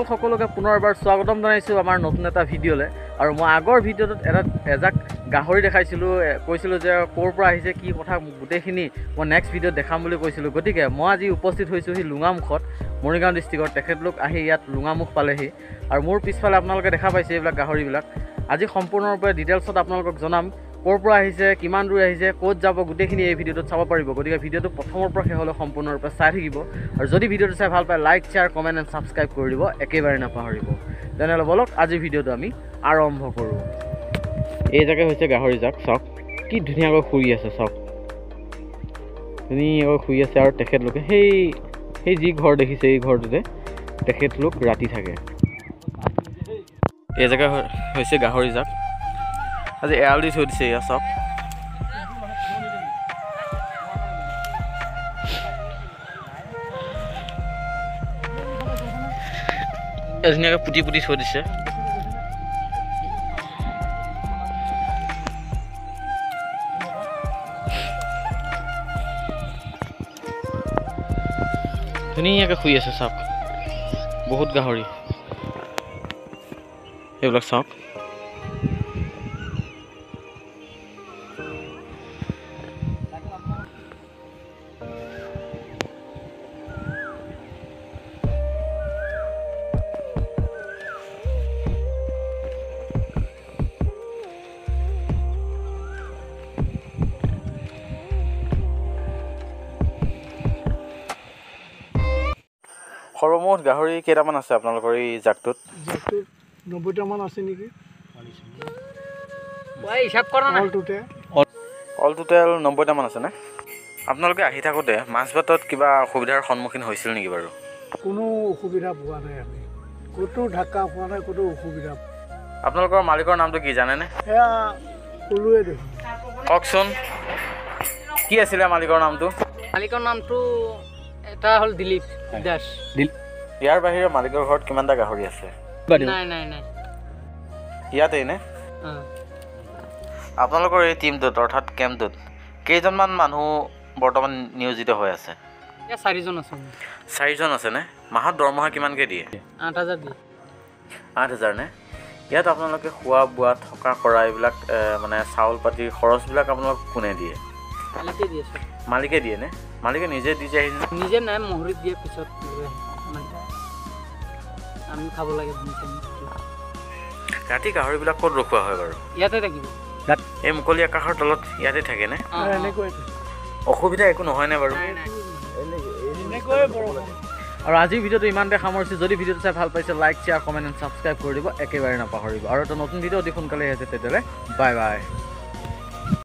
সকলোকে পুনৰ এবাৰ স্বাগতম জনাইছোঁ আমাৰ নতুন এটা ভিডিঅ'লৈ। আৰু মই আগৰ ভিডিঅ'টোত এজাক গাহৰি দেখাইছিলোঁ, কৈছিলোঁ যে ক'ৰ পৰা আহিছে কি কথা গোটেইখিনি মই নেক্সট ভিডিঅ'ত দেখাম বুলি কৈছিলোঁ। গতিকে মই আজি উপস্থিত হৈছোঁ সি লুঙামুখত, মৰিগাঁও ডিষ্ট্ৰিক্টত। তেখেতলোক আহি ইয়াত লুঙামুখ পালেহি আৰু মোৰ পিছফালে আপোনালোকে দেখা পাইছে এইবিলাক গাহৰিবিলাক। আজি সম্পূৰ্ণৰূপে ডিটেইলছত আপোনালোকক জনাম ক'ৰ পৰা আহিছে, কিমান দূৰ আহিছে, ক'ত যাব, গোটেইখিনি এই ভিডিঅ'টোত চাব পাৰিব। গতিকে ভিডিঅ'টো প্ৰথমৰ পৰা শেষলৈ সম্পূৰ্ণৰূপে চাই থাকিব। আৰু যদি ভিডিঅ'টো চাই ভাল পায় like, share, comment and subscribe কৰি দিব, একেবাৰে নাপাহৰিব। তেনেহ'লে বলক আজিৰ ভিডিঅ'টো আমি আৰম্ভ কৰোঁ। এই জাগে হৈছে গাহৰি জাক, চাওক কি ধুনীয়াকৈ শুই আছে, চাওক ধুনীয়াকৈ শুই আছে। আৰু তেখেতলোকে সেই যি ঘৰ দেখিছে এই ঘৰটোতে তেখেতলোক ৰাতি থাকে। এই জেগা হৈছে গাহৰি জাক, আজি এৰাল দি থৈ দিছে। এয়া চাওক ধুনীয়াকৈ পুতি পুতি থৈ দিছে। ধুনীয়াকৈ শুই আছে, চাওক বহুত গাহৰি এইবিলাক চাওক। সৰমুঠ গাহৰি কেইটামান আছে আপোনালোকৰ এই জাকটোত? 90টামান আছে নেকি? অল টোটেল 90টামান আছেনে? আপোনালোকে আহি থাকোঁতে মাছ বাটত কিবা অসুবিধাৰ সন্মুখীন হৈছিল নেকি বাৰু? কোনো অসুবিধা পোৱা নাই, আমি ক'তো ঢাকা পোৱা নাই, ক'তো অসুবিধা। আপোনালোকৰ মালিকৰ নামটো কি জানেনে? সেয়া ক'লোৱে দেখোন। কওকচোন কি আছিলে মালিকৰ নামটো? মালিকৰ নামটো এটা হ'ল দিলীপ দাস। ইয়াৰ বাহিৰে মালিকৰ ঘৰত কিমানটা গাহৰি আছে? নাই ইয়াতেই নে? আপোনালোকৰ এই টিমটোত অৰ্থাৎ কেম্পটোত কেইজনমান মানুহ বৰ্তমান নিয়োজিত হৈ আছে? 4জন আছে। 4জন আছেনে? মাহত দৰমহা কিমানকৈ দিয়ে? 8,000 দিয়ে। 8,000 নে? ইয়াত আপোনালোকে খোৱা বোৱা থকা কৰা এইবিলাক মানে চাউল পাতিৰ খৰচবিলাক আপোনালোক কোনে দিয়ে? মালিকে দিয়ে। মালিকে দিয়ে নে? মালিকে নিজে দি যায়? নিজে নাই, মহৰিত দিয়ে, পিছত আমি খাব লাগে। ৰাতি গাহৰিবিলাক ক'ত ৰখোৱা হয় বাৰু? ইয়াতে থাকিব। এই মুকলি আকাশৰ তলত ইয়াতে থাকেনে? অসুবিধা একো নহয়নে বাৰু? আৰু আজিৰ ভিডিঅ'টো ইমানতে সামৰিছোঁ। যদি ভিডিঅ'টো চাই ভাল পাইছে like, share, comment and subscribe কৰি দিব, একেবাৰে নাপাহৰিব। আৰু এটা নতুন ভিডিঅ' অতি সোনকালে আহিছে, তেতিয়াহ'লে বাই বাই।